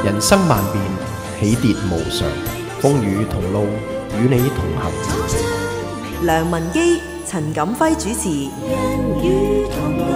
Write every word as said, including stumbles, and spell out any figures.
人生萬變，起跌無常，風雨同路，與你同行。 梁文基、陳錦輝主持。